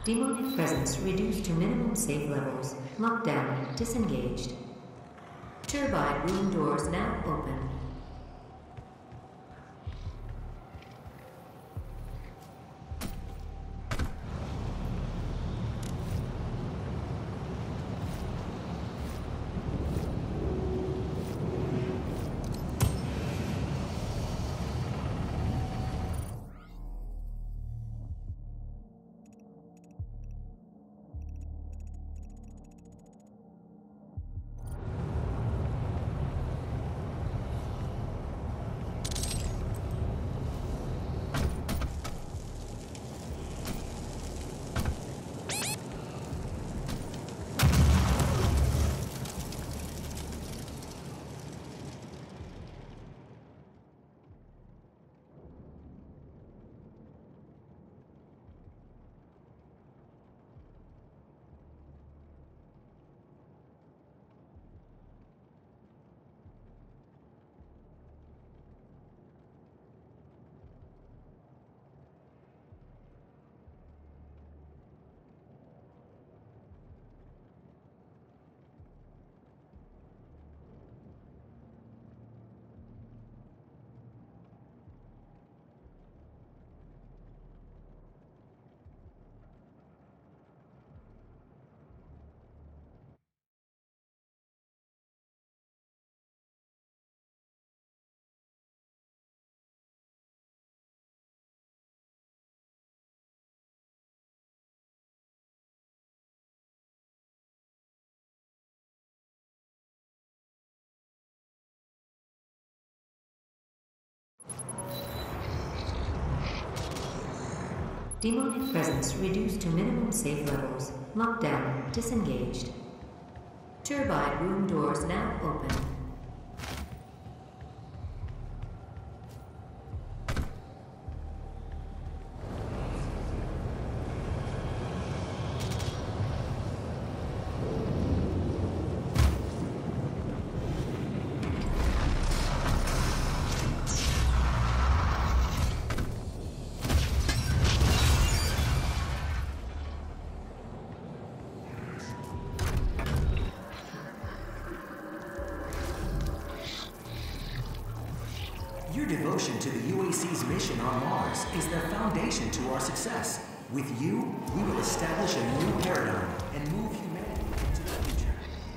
Demonic presence reduced to minimum safe levels. Lockdown disengaged. Turbine room doors now open. Demonic presence reduced to minimum safe levels. Lockdown disengaged. Turbine room doors now open. Your devotion to the UAC's mission on Mars is the foundation to our success. With you, we will establish a new paradigm and move humanity into the future.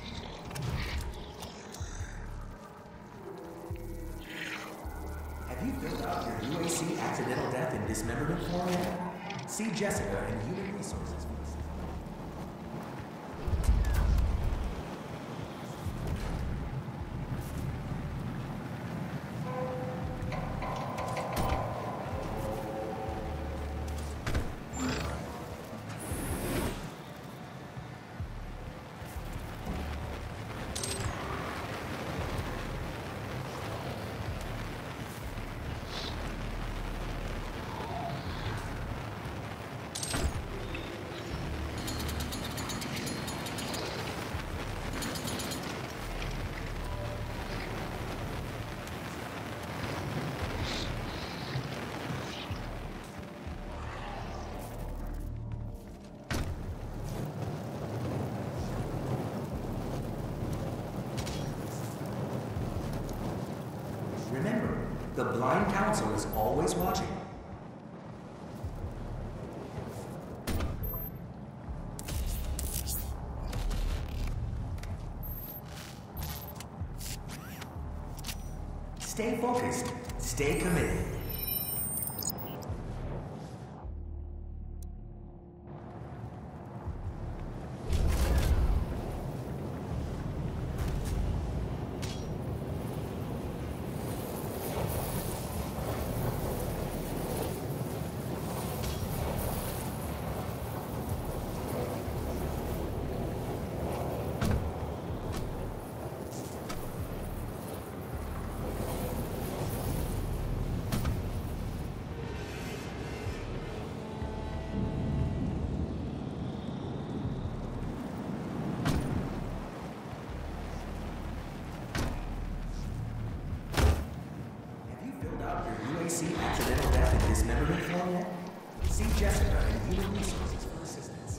Have you filled out your UAC accidental death and dismemberment form yet? See Jessica in Human Resources. Remember, the Blind Council is always watching. Stay focused, stay committed. UAC accidental death and dismemberment form yet? See Jessica in Human Resources for assistance.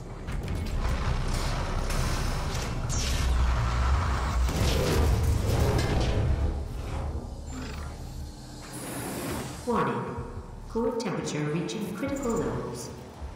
Core temperature reaching critical levels.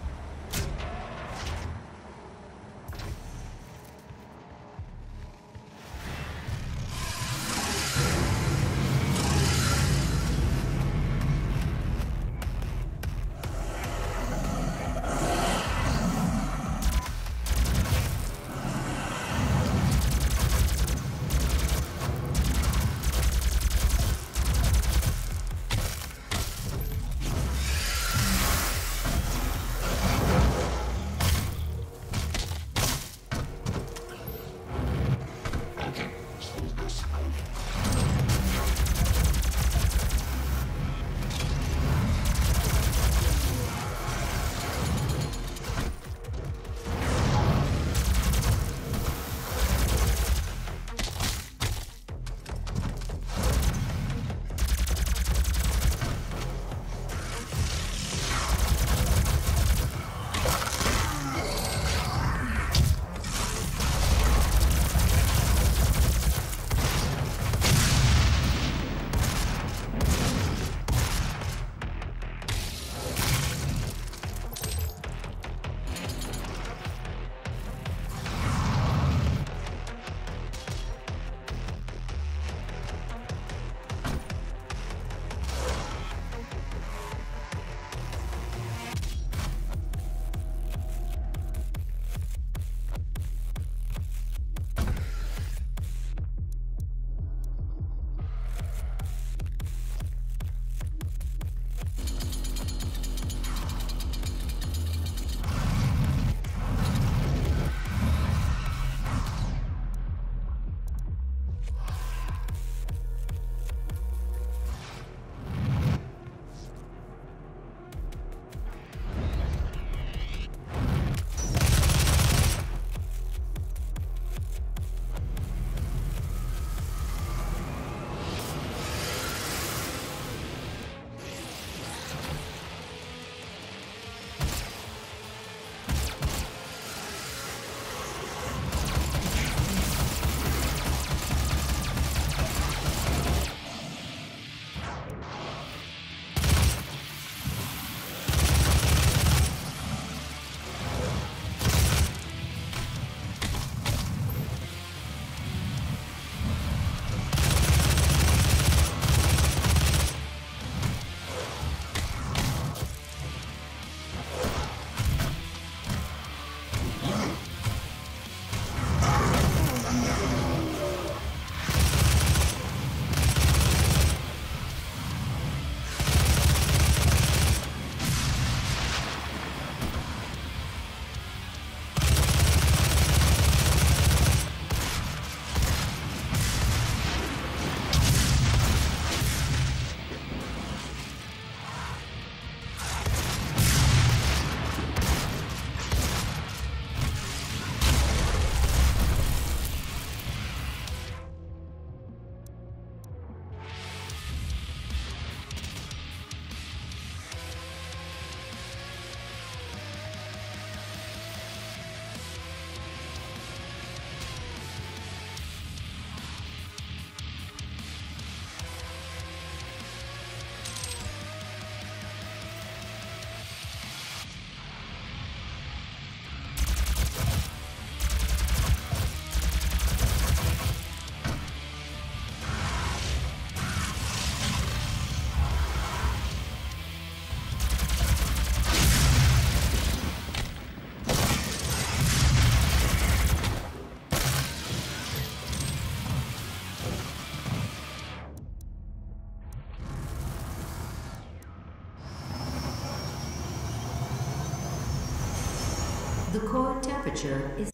The core temperature is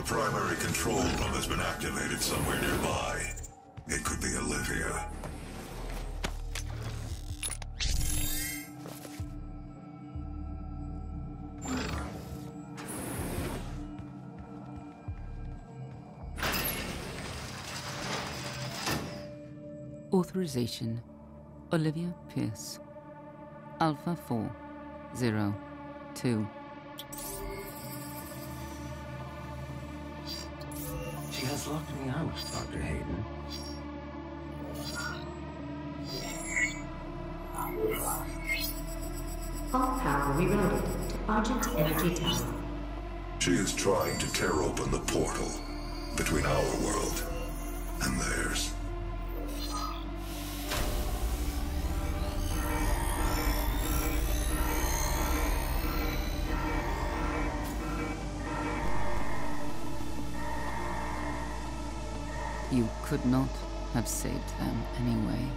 primary control room has been activated somewhere nearby. It could be Olivia. Authorization: Olivia Pierce. Alpha 402. She has locked me out, Dr. Hayden. All power rerouted to Argent Energy Tower. She is trying to tear open the portal between our world and theirs. You could not have saved them anyway.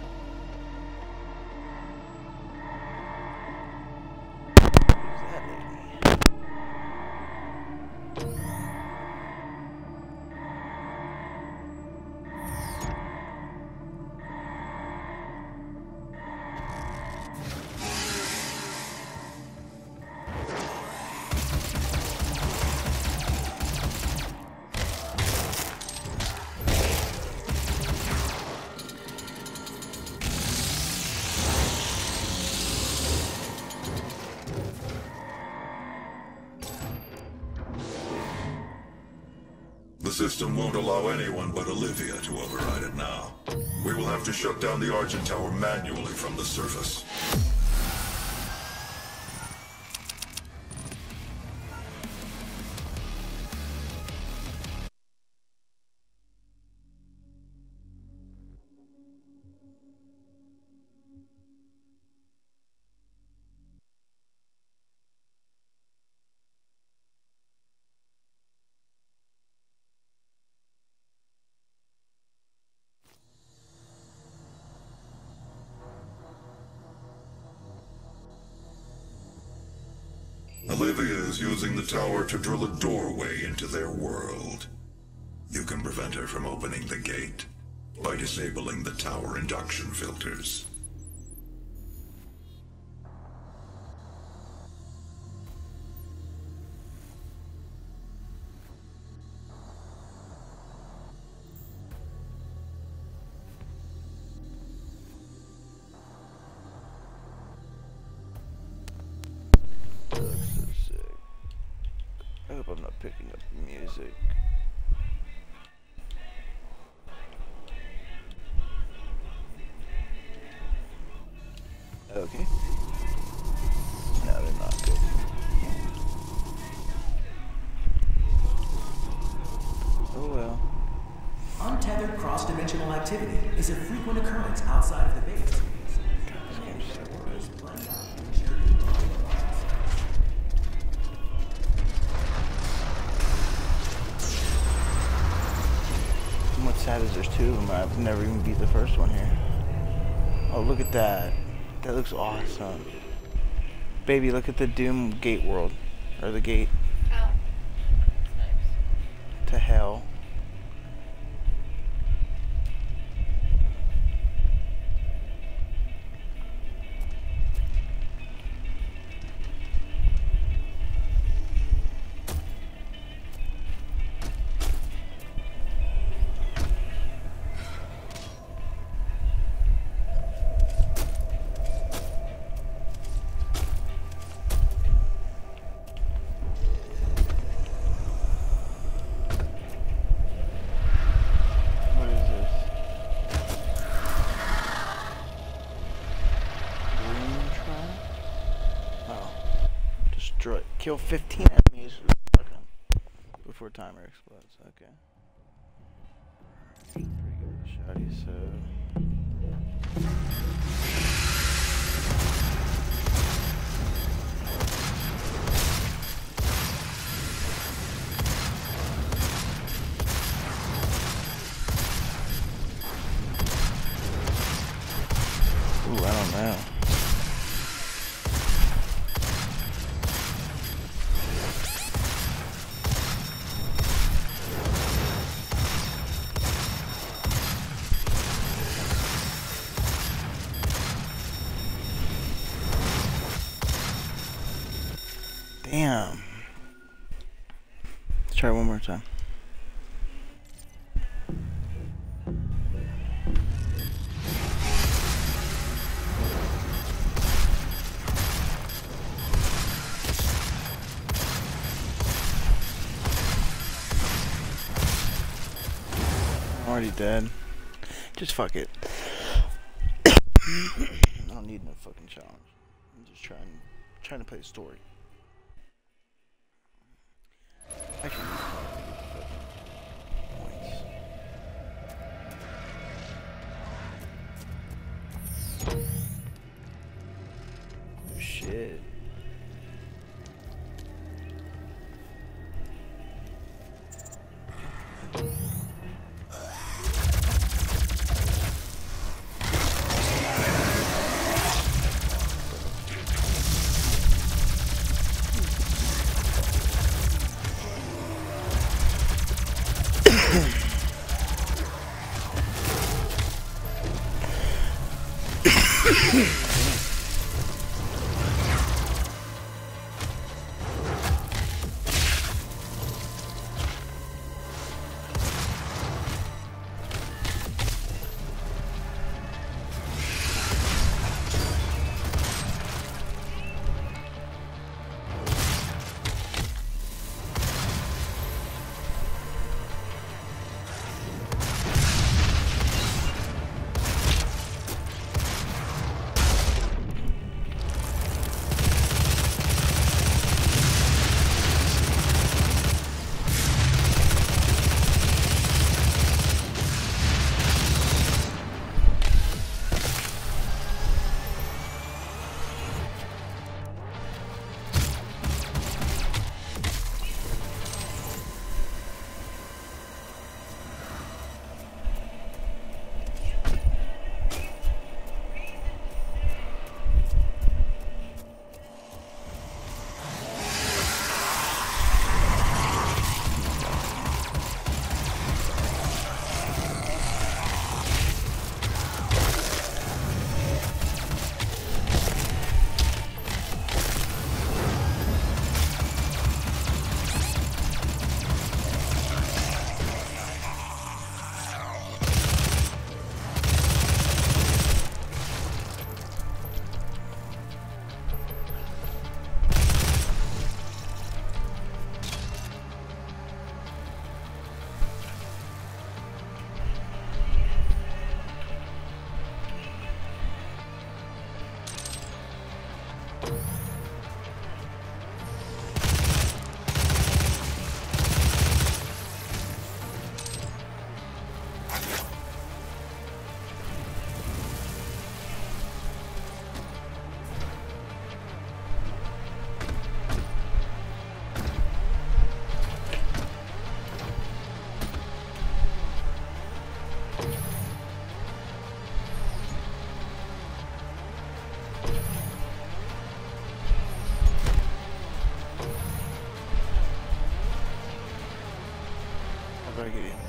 The system won't allow anyone but Olivia to override it now. We will have to shut down the Argent Tower manually from the surface. Olivia is using the tower to drill a doorway into their world. You can prevent her from opening the gate by disabling the tower induction filters. I hope I'm not picking up music. Okay. No, they're not good. Oh well. Untethered cross-dimensional activity is a frequent occurrence outside of the base. God, this game's so good. What's sad is there's two of them. I've never even beat the first one here. Oh, look at that. That looks awesome. Baby, look at the Doom Gate world. Or the gate. Oh. That's nice. To hell. Kill 15 enemies before timer explodes. Okay. Pretty good shoddy, so. Ooh, I don't know. Damn. Let's try it one more time. Already dead. Just fuck it. I don't need no fucking challenge. I'm just trying to play the story. Actually, points. Oh shit. How do I get in?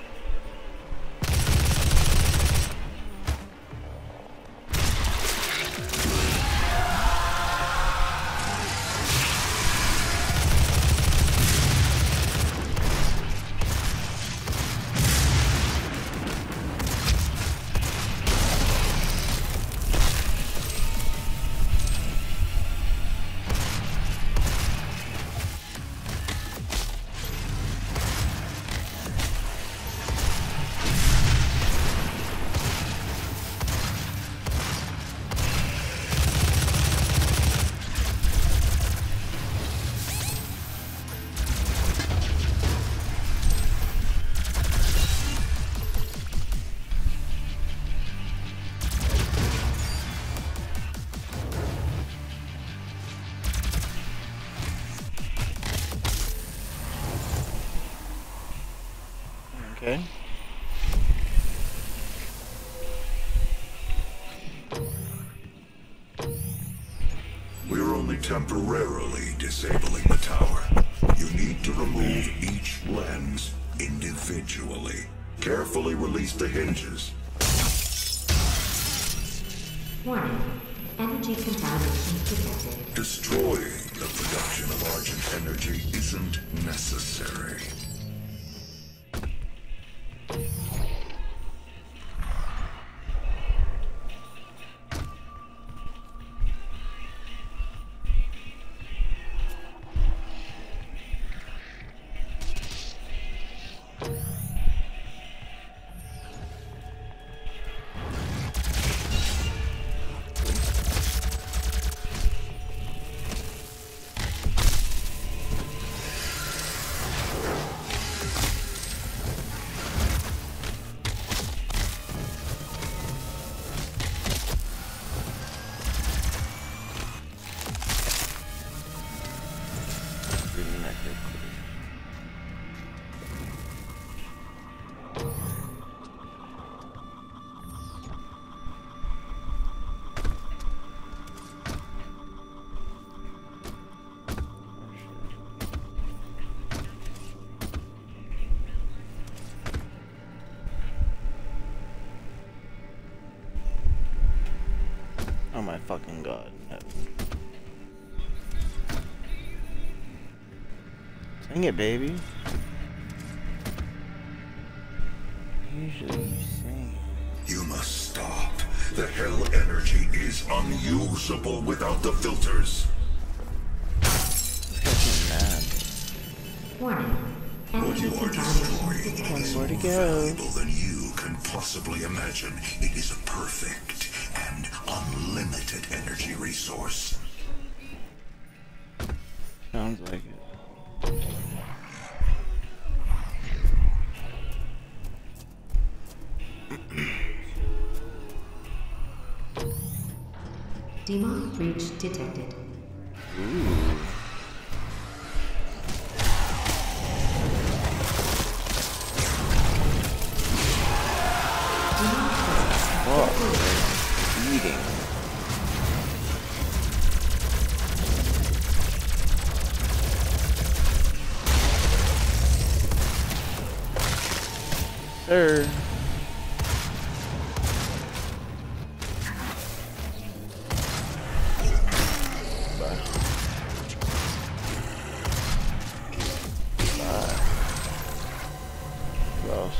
Okay. We're only temporarily disabling the tower. You need to remove each lens individually. Carefully release the hinges. Warning. Energy contamination detected. Destroying the production of Argent energy isn't necessary. Oh my fucking god. Sing it, baby. Usually you sing. You must stop. The hell energy is unusable without the filters. Fucking mad. Warning. What Energy you are contamination destroying is Where to more go? valuable than you can possibly imagine. It is a perfect and unlimited energy resource. Sounds like it. Demonic breach detected. Ooh. Whoa. Eating. Sir. Close.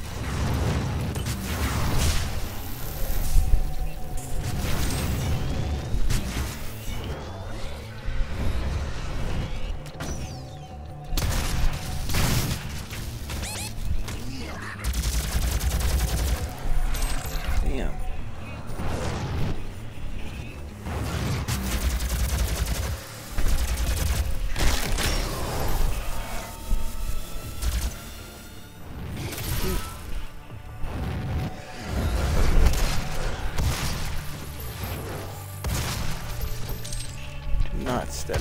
Damn. Do not step.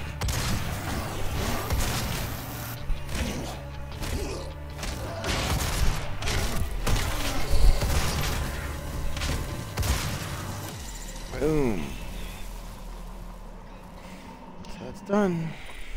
Boom. So it's done.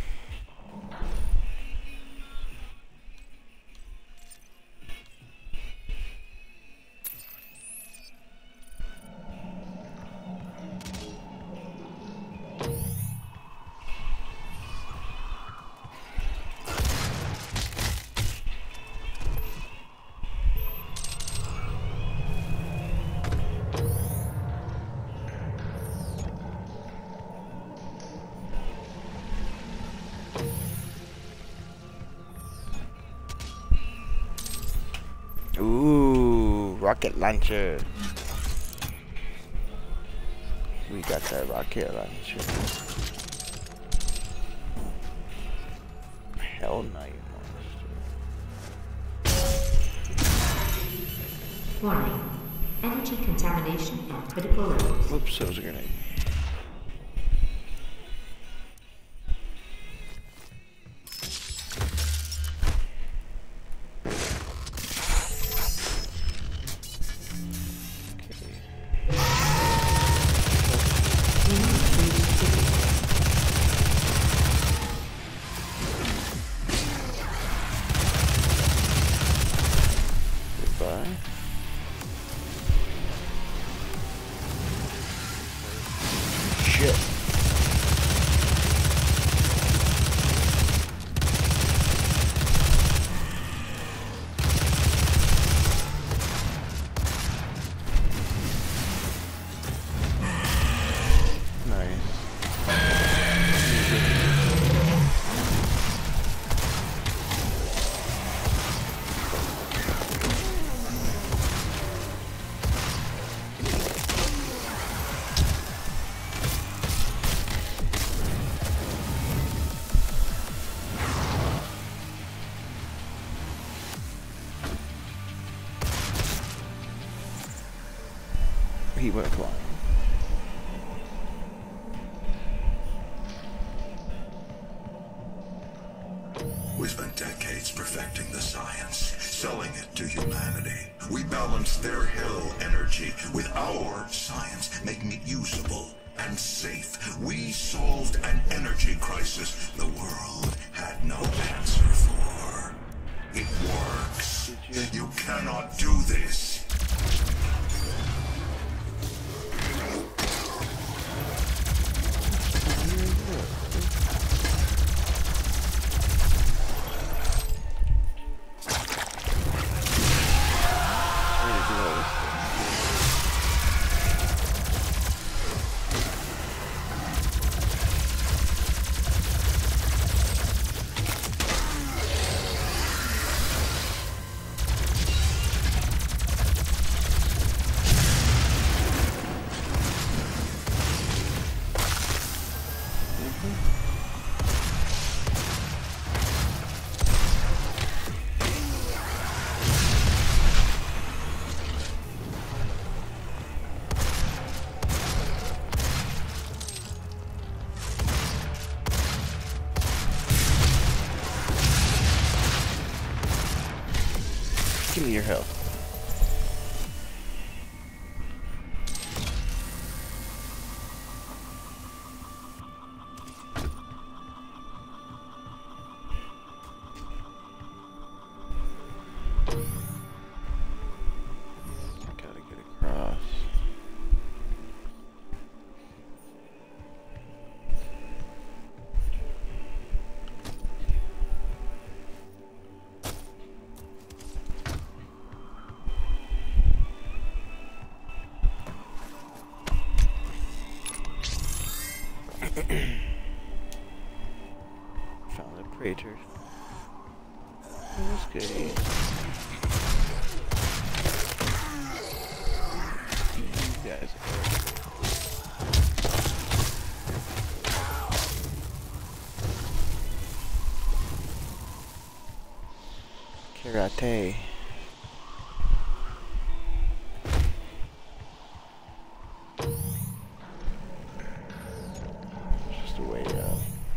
Ooh, rocket launcher. We got that rocket launcher. Hell no, you monster. Warning. Energy contamination at critical levels. Whoops, that was a grenade. Goodbye. he went flying. We spent decades perfecting the science, selling it to humanity. We balanced their hell energy with our science, making it usable and safe. We solved an energy crisis the world had no answer for. It works. You cannot do this. Give me your health. Gotta get across. Found the praetor. That's good. These guys are... Karate. Just a way up.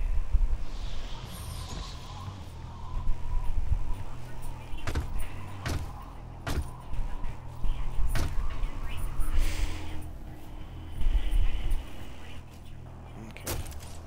Okay.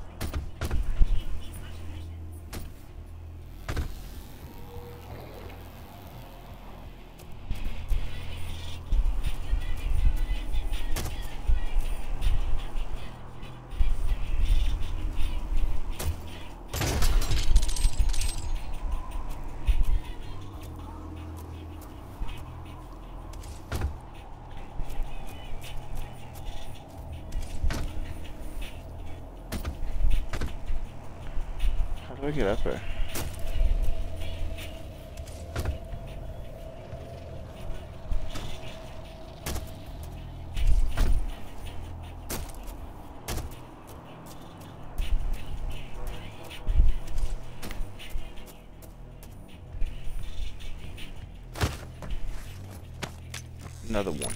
How do I get up there? Another one.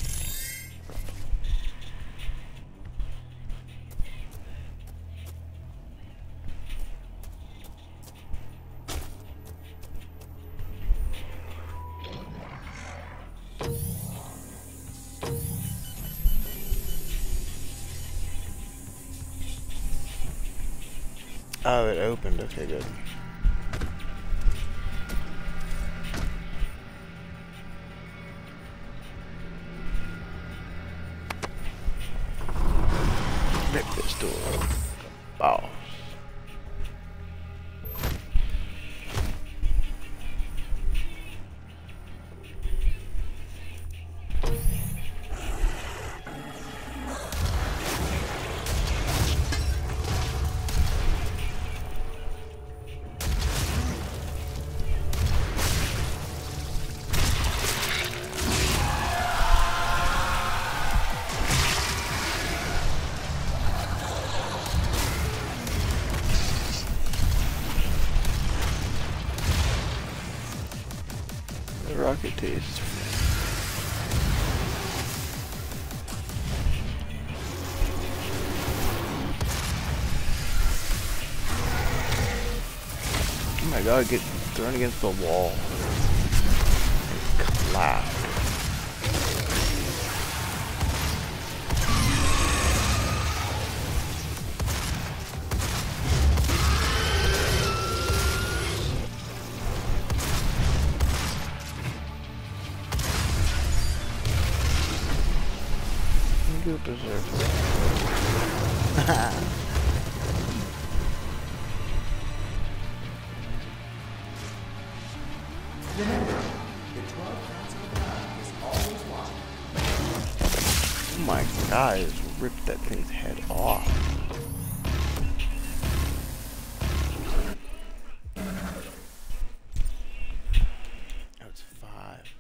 Oh, it opened. Okay, good. Rip this door open. Boss. The rocket taste. my god, get thrown against the wall. And collapse. Go berserk. Remember, the 12 Council of God is always watching. Oh my god, I just ripped that thing's head off. That's 5.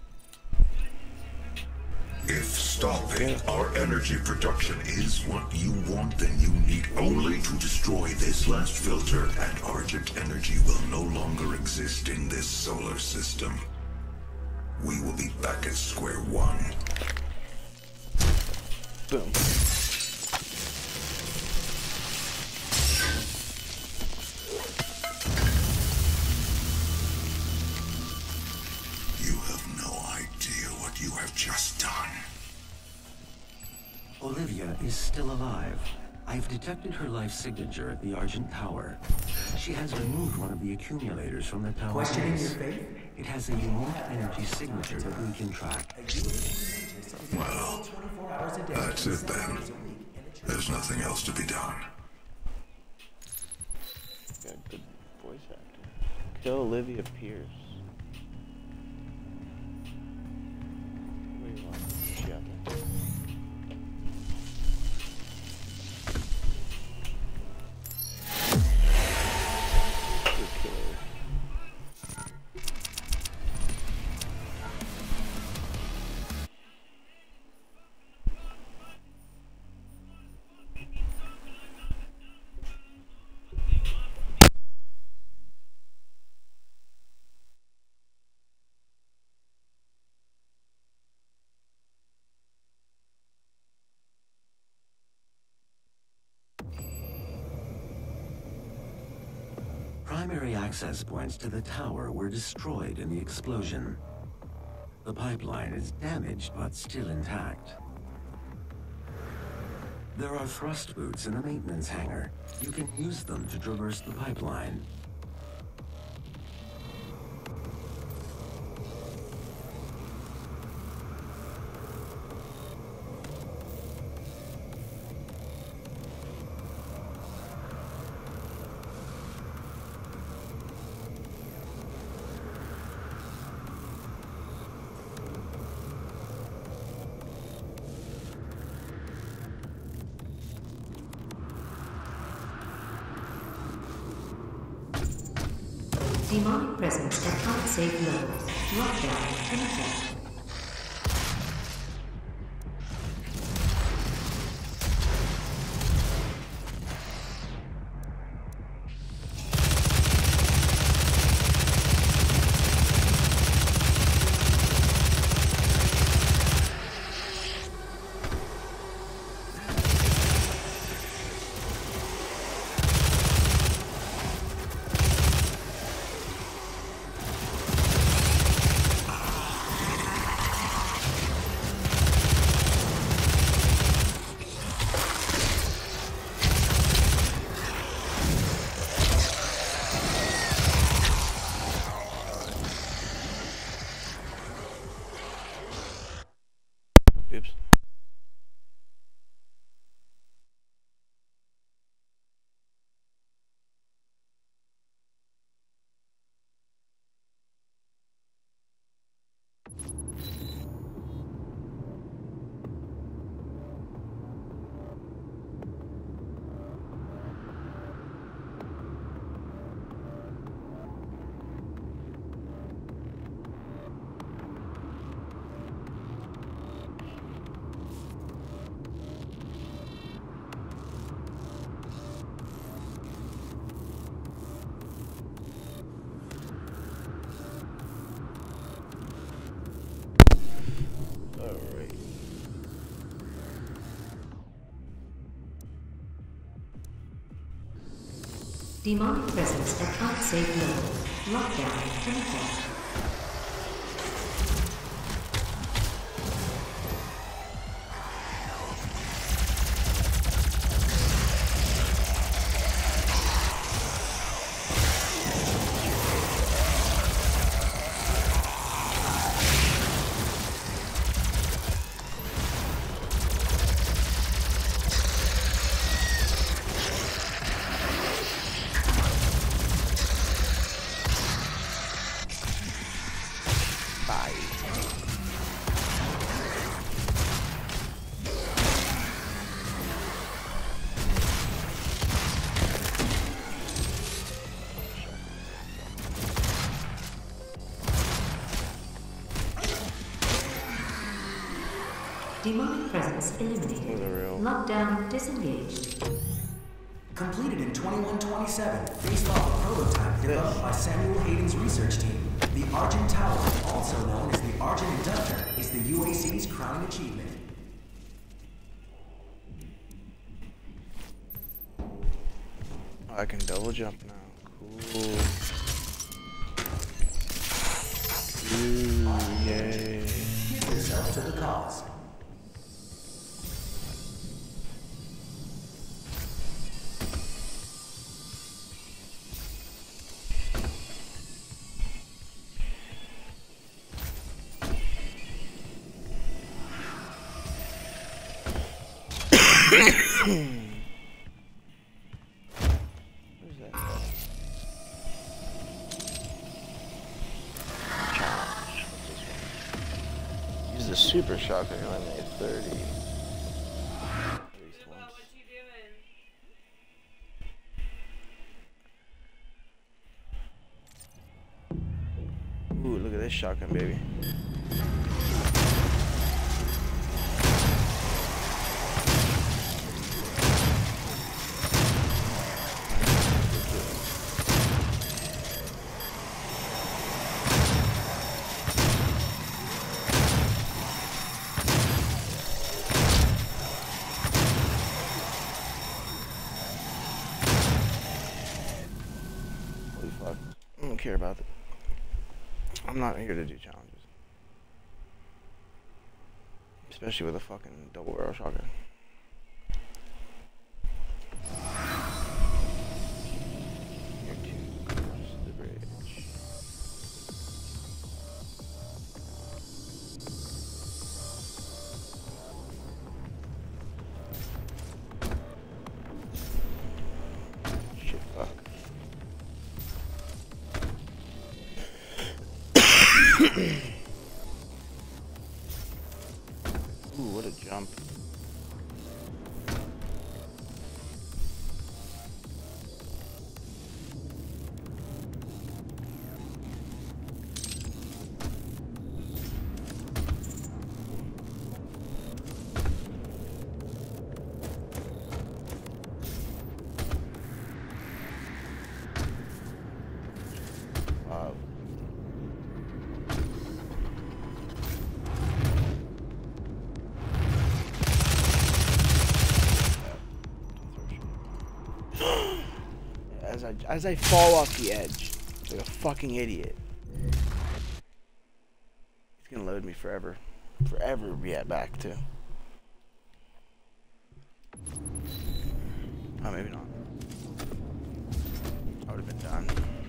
If stopping our energy production is what you want, then you need only to destroy this last filter, and Argent energy will no longer exist in this solar system. We will be back at square one. Boom. You have no idea what you have just done. Olivia is still alive. I've detected her life signature at the Argent Tower. She has removed one of the accumulators from the tower Questioning base. your faith? It has a unique energy signature that we can track. Well, that's it then. There's nothing else to be done. Got a good voice actor. Kill Olivia Pierce. What do you want? What you got there? Good killer. Primary access points to the tower were destroyed in the explosion. The pipeline is damaged but still intact. There are thrust boots in the maintenance hangar. You can use them to traverse the pipeline. Demonic presence at unsafe levels. Lockdown in effect. Oops. Alright. Demonic presence at unsafe levels. Lockdown in effect. Demonic presence eliminated. Lockdown disengaged. Completed in 2127, based off a prototype developed by Samuel Hayden's research team. The Argent Tower, also known as the Argent Inductor, is the UAC's crowning achievement. I can double jump now. Cool. Ooh, yay. Give yourself to the cause. Where's that? Challenge. What's this one? Use the super shotgun to eliminate 30. At least once. What you doing? Ooh, look at this shotgun, baby. Holy fuck. I don't care about it. I'm not here to do challenges. Especially with a fucking double barrel shotgun. Here to cross the bridge. Shit, fuck. Ooh, what a jump. Wow. As I fall off the edge, like a fucking idiot. It's gonna load me forever. Forever get back to. Oh, maybe not. I would have been done.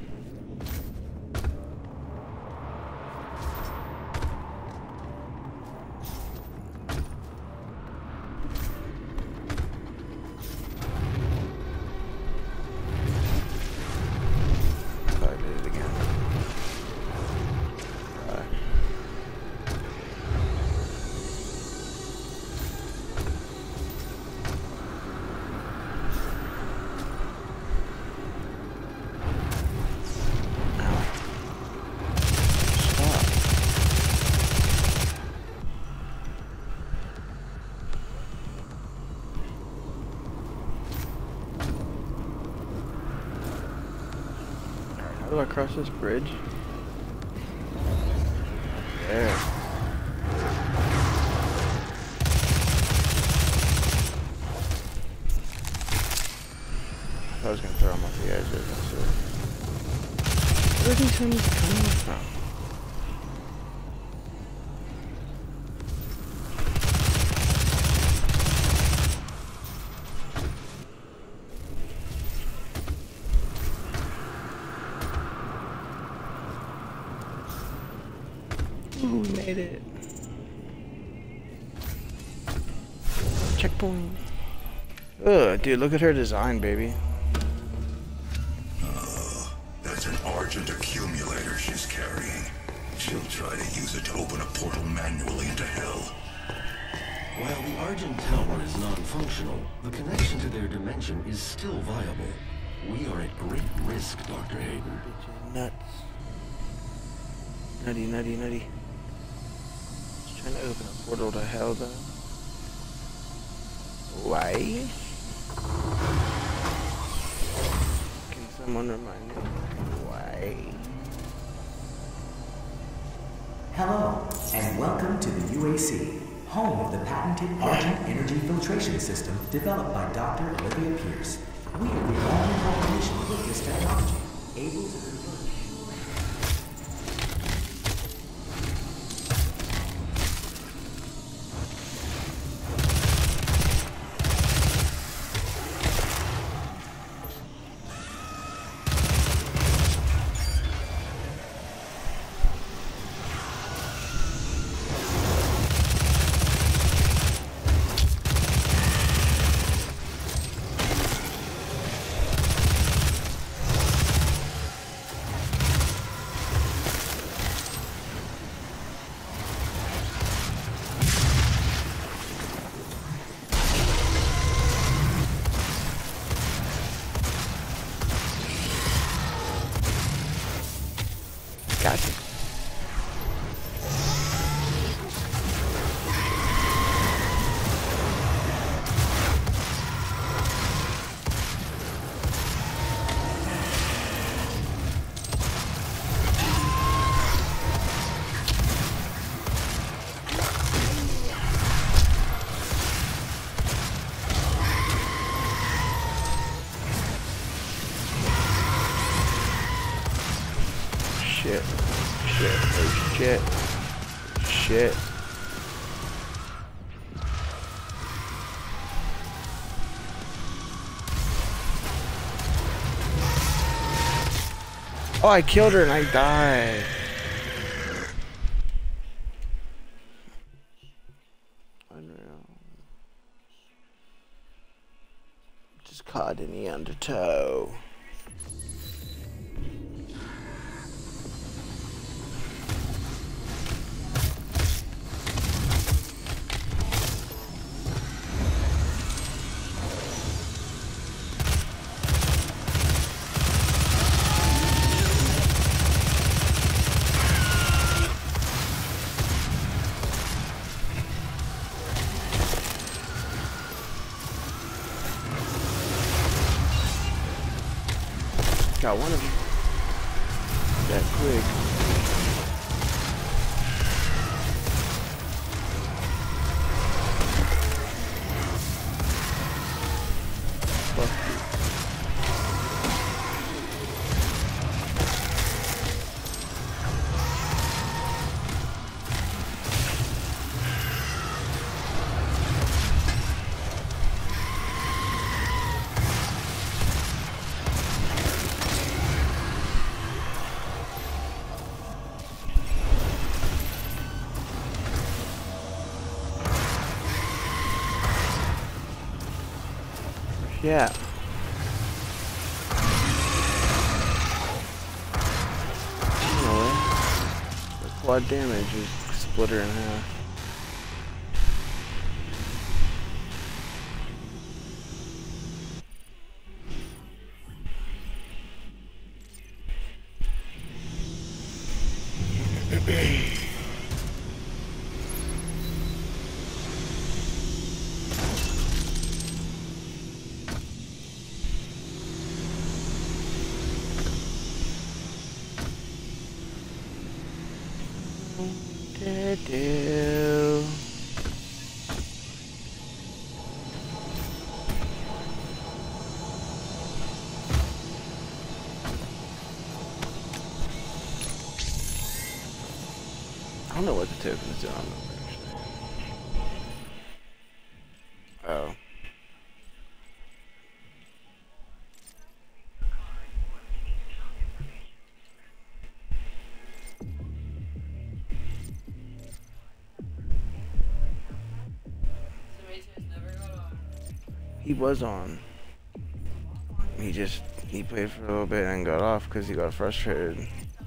How do I cross this bridge? There. I was gonna throw him off the edge there, that's it. Where are these enemies coming from? Ooh, we made it. Checkpoint. Ugh, dude, look at her design, baby. That's an Argent accumulator she's carrying. She'll try to use it to open a portal manually into hell. While the Argent Tower is non-functional, the connection to their dimension is still viable. We are at great risk, Dr. Hayden. Nuts. Nutty, nutty, nutty. Just trying to open a portal to hell, though. Why? Can someone remind me why? Hello, and welcome to the UAC, home of the patented Argent Energy Filtration System developed by Dr. Olivia Pierce. We are the only corporation with this technology, able to convert. Gotcha. Shit. Shit. Oh shit. Shit. Oh, I killed her and I died. Unreal. Just caught in the undertow. Got one of them. That quick. Fuck you. Yeah. Anyway, the quad damage is split her in half. Do. The token's on. Oh. He was on. He played for a little bit and got off because he got frustrated.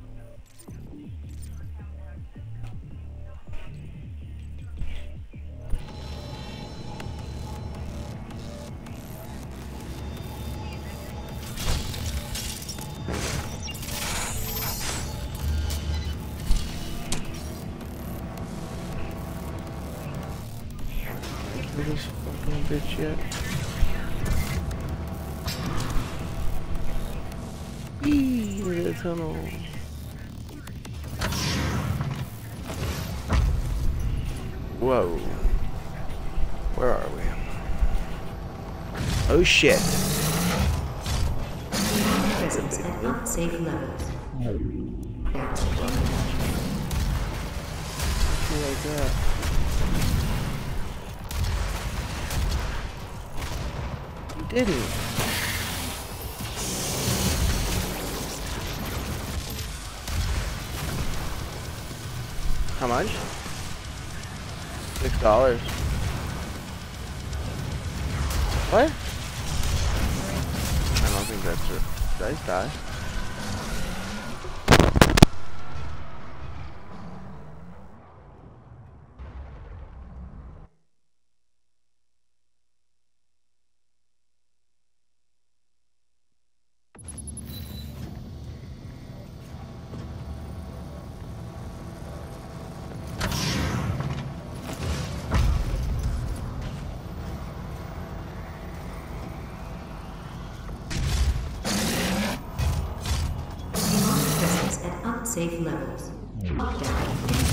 This fucking bitch yet? Eee, look at the tunnel. Whoa. Where are we? Oh shit. Presence at unsafe levels. Like that. You didn't. How much? $6. What? I don't think that's it. Did I die? Presence at unsafe levels. Lockdown.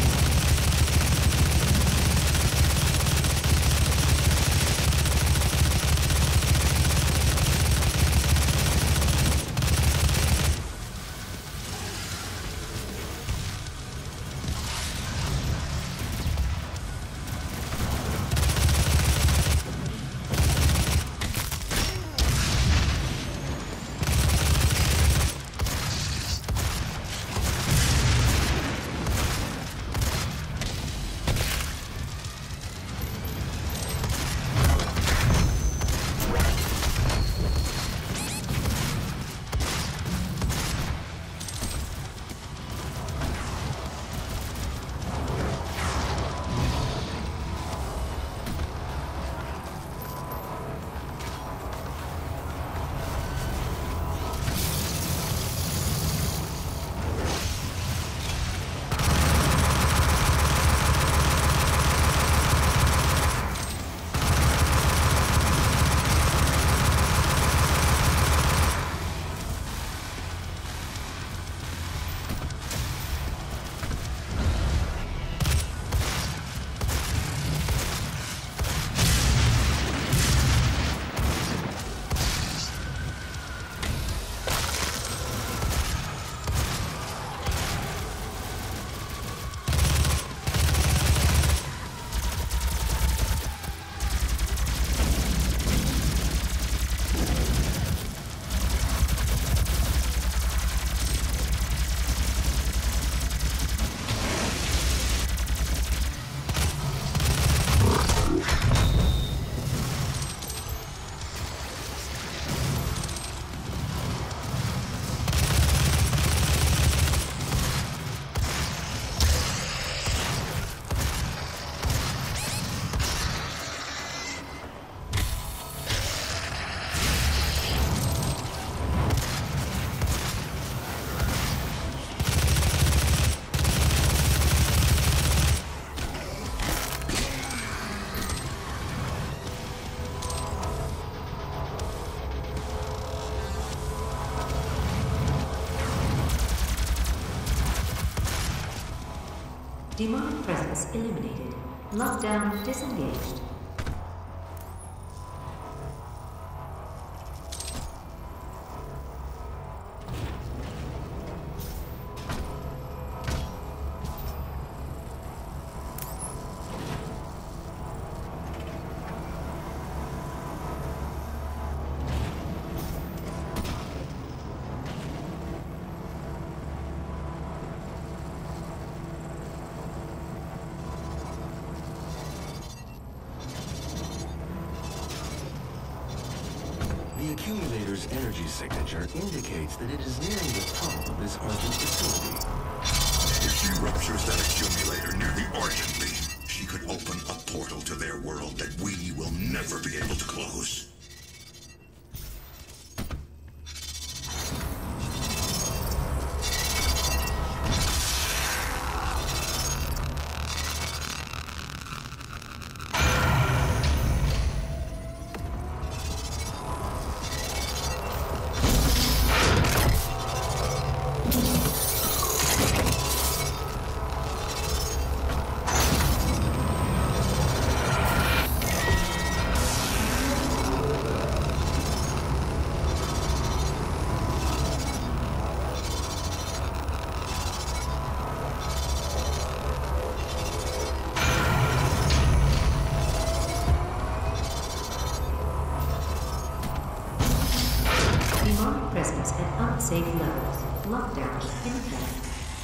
Demonic presence eliminated. Lockdown disengaged. The accumulator's energy signature indicates that it is nearing the top of this Argent facility. If she ruptures that accumulator near the Argent beam, she could open a portal to their world that we will never be able to close. Presence at unsafe levels. Lockdown in effect.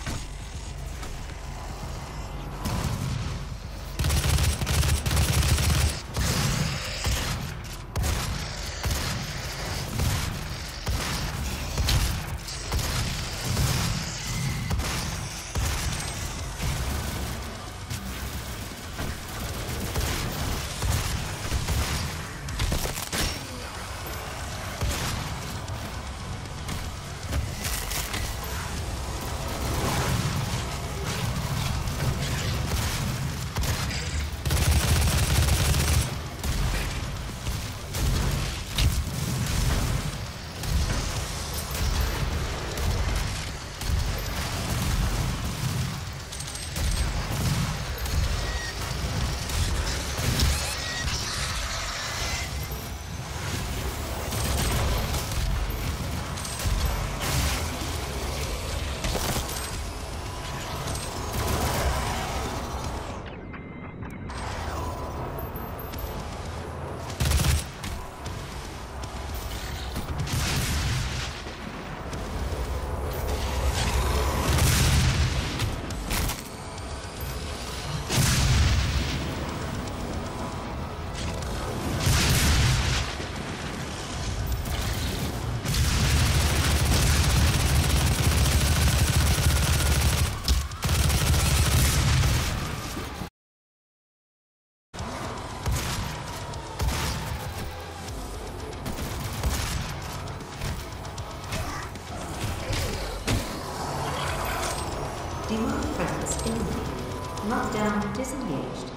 Demonic presence eliminated. Lockdown disengaged.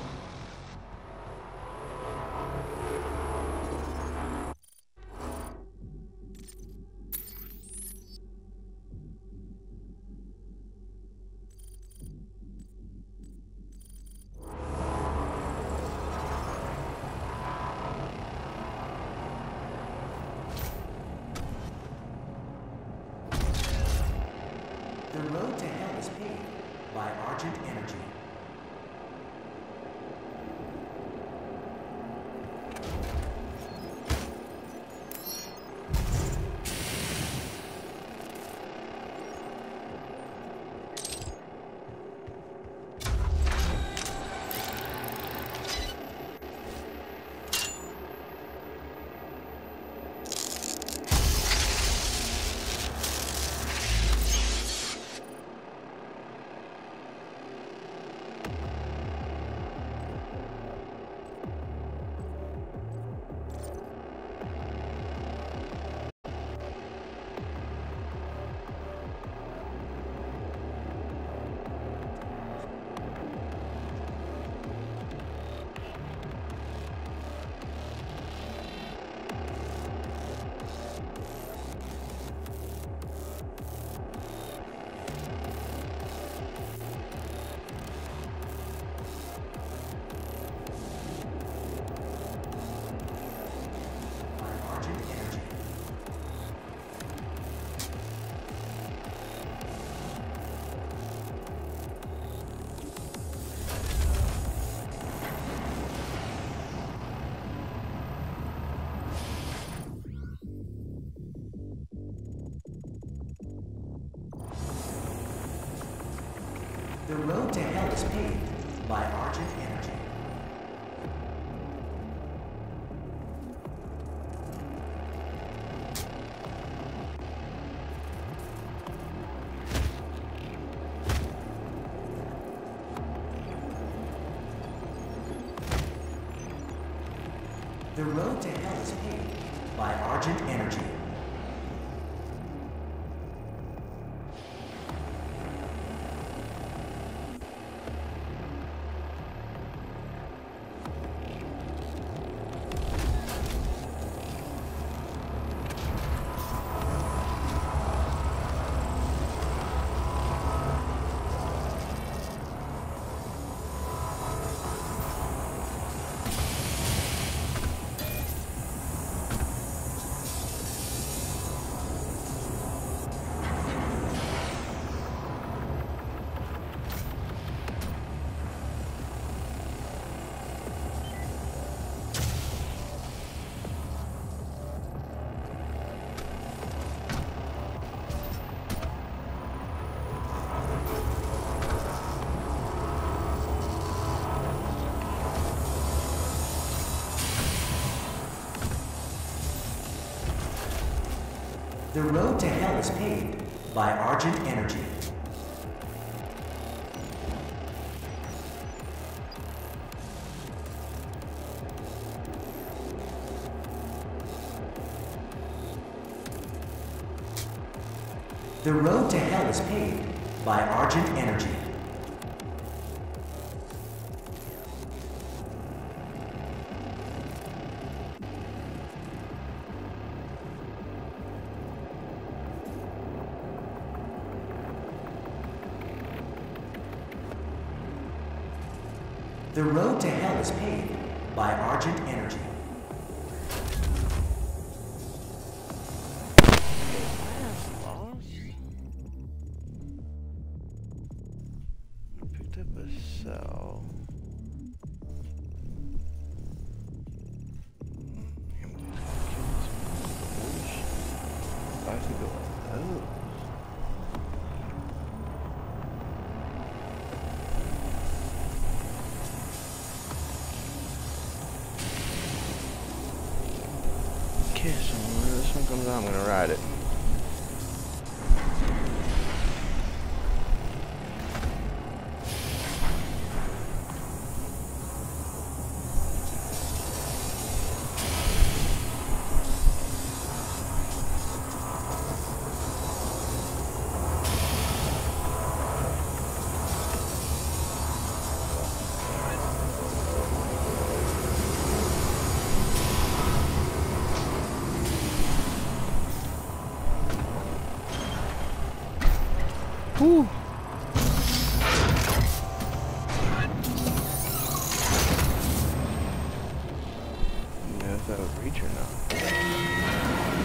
The road to hell is paved by Argent Energy. The road to hell is paved by Argent Energy. The road to hell is paved by Argent Energy. The road to hell is paved by Argent Energy. The road to hell is paved by Argent Energy. The road to hell is paved by Argent Energy. I picked up a cell. I have to go like those. Okay, so when this one comes out, I'm gonna ride it. Whew. Yeah, if that was reach or not.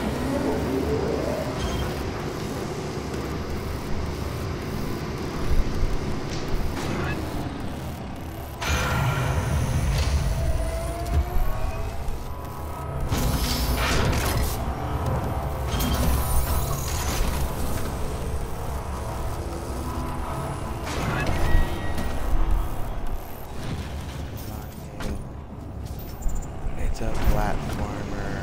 It's a platformer.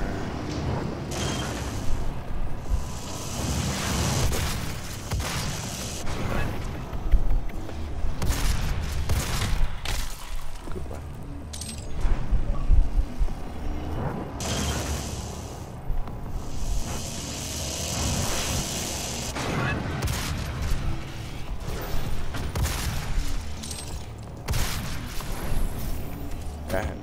Goodbye. That.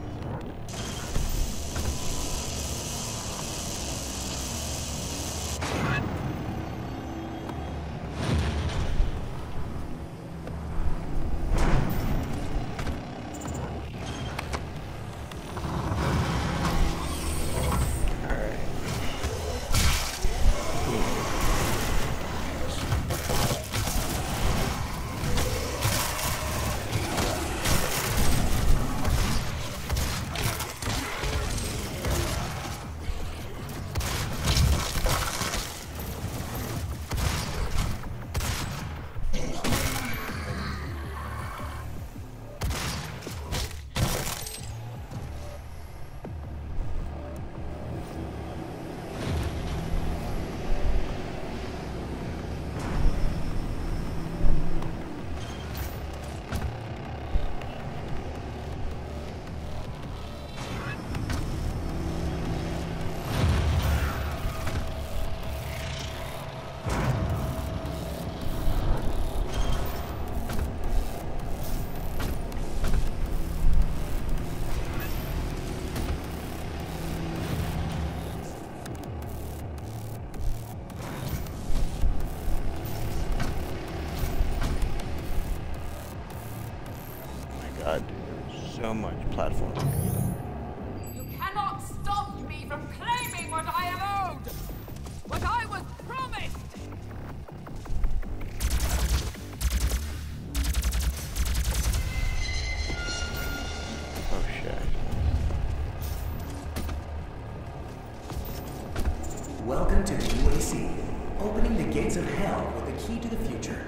So much platforming. You cannot stop me from claiming what I am owed! What I was promised! Oh shit. Welcome to the UAC, opening the gates of hell with the key to the future.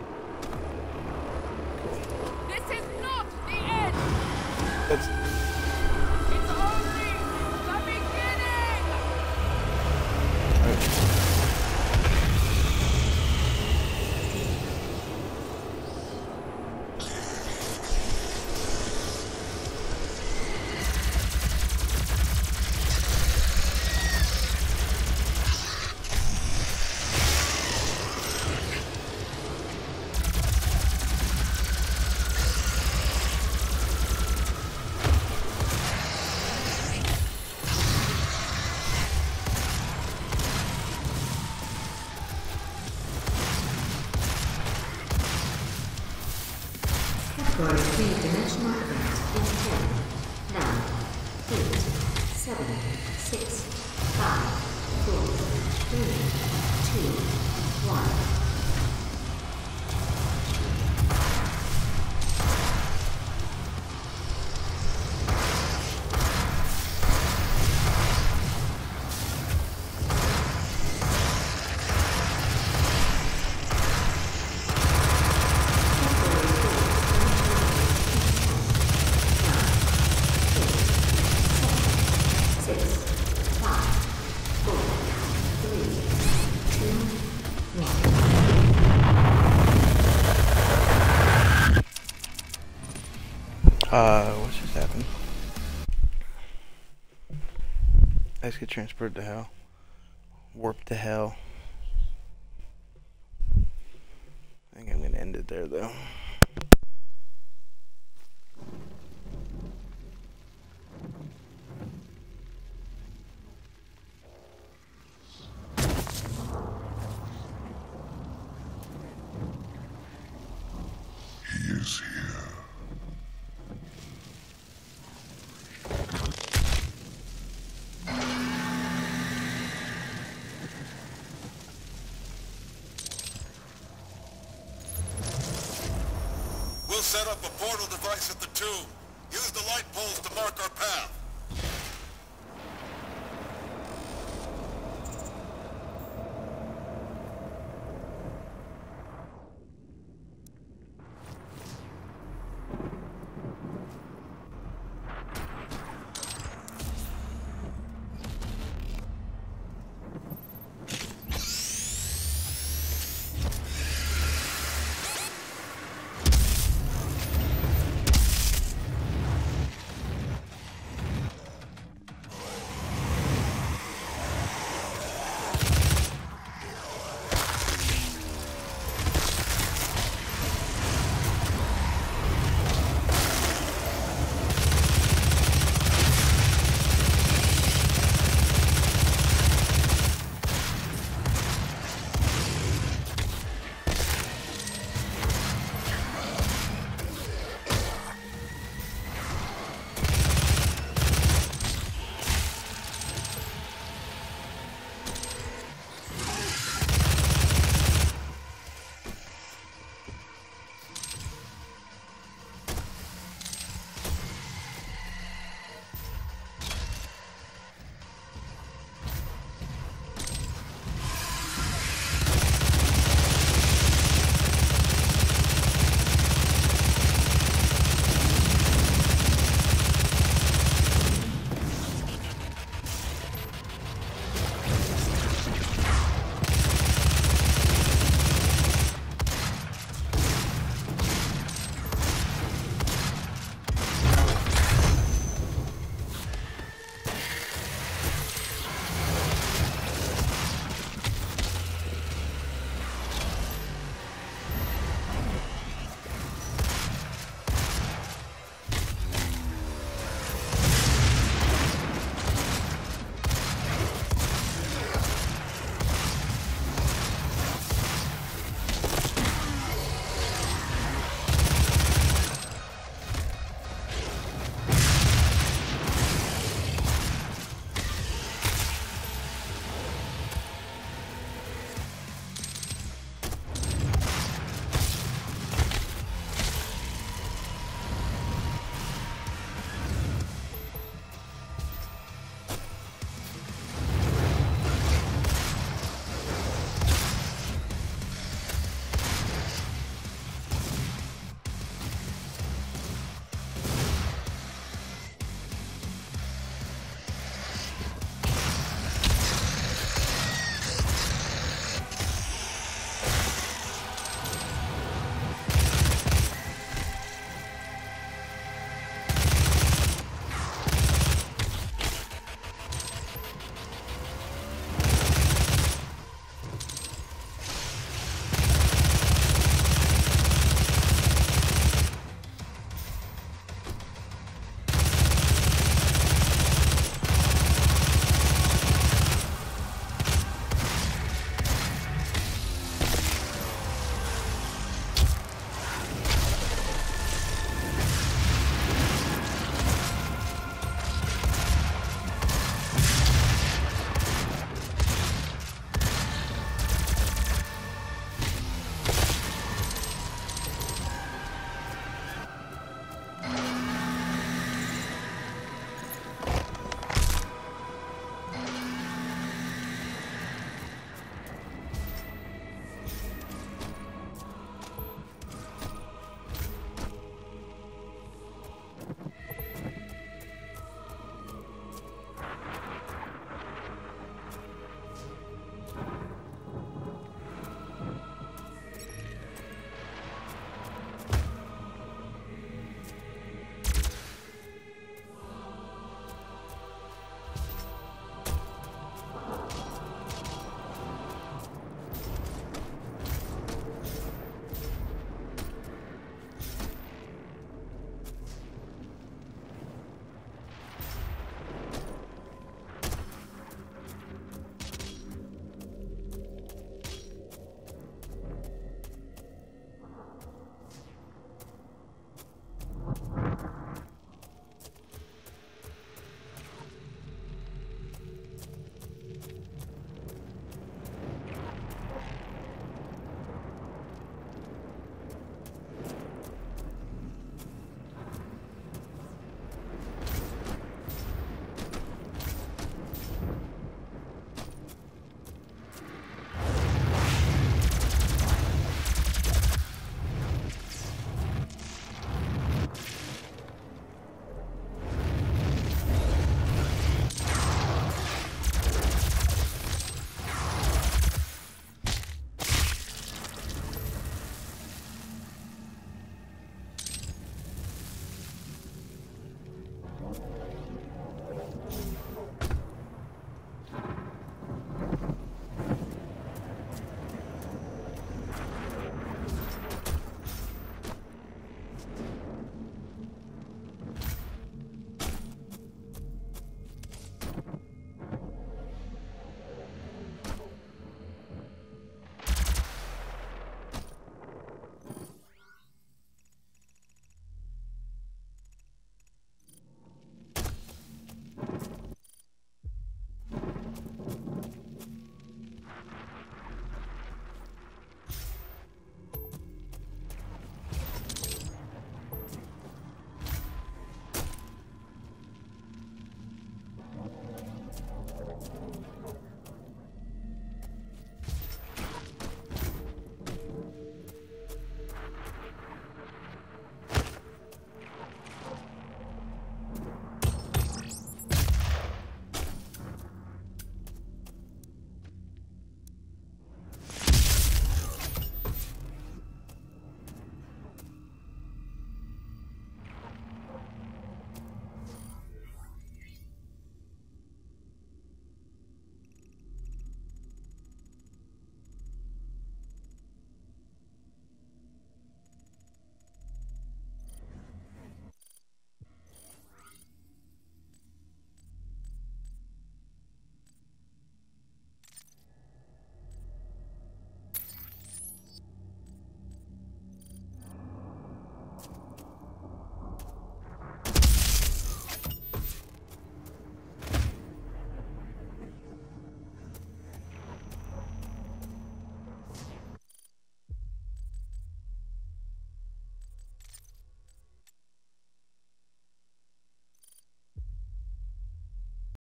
This is not the end! That's It's only the beginning! Category 3-dimensional event in 10, 9, 8, 7, 6, 5, 4, 3, 2, 1. What's just happened? Let's get transferred to hell. Warp to hell. I think I'm gonna end it there though. He is here. We'll set up a portal device at the tomb. Use the